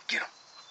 Get him.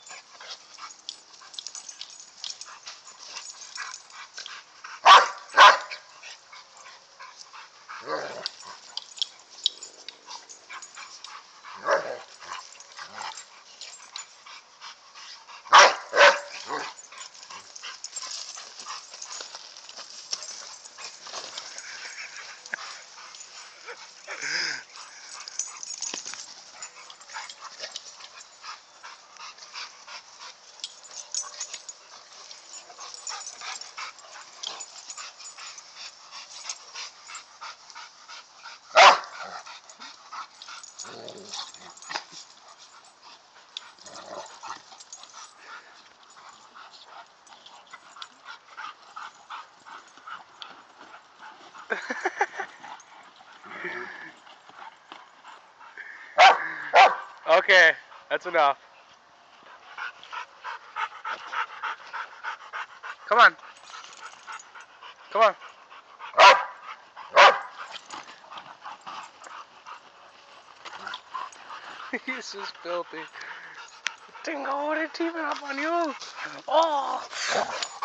Okay, that's enough. Come on. Come on. He's just filthy. Dingo, they're teaming up on you. Oh.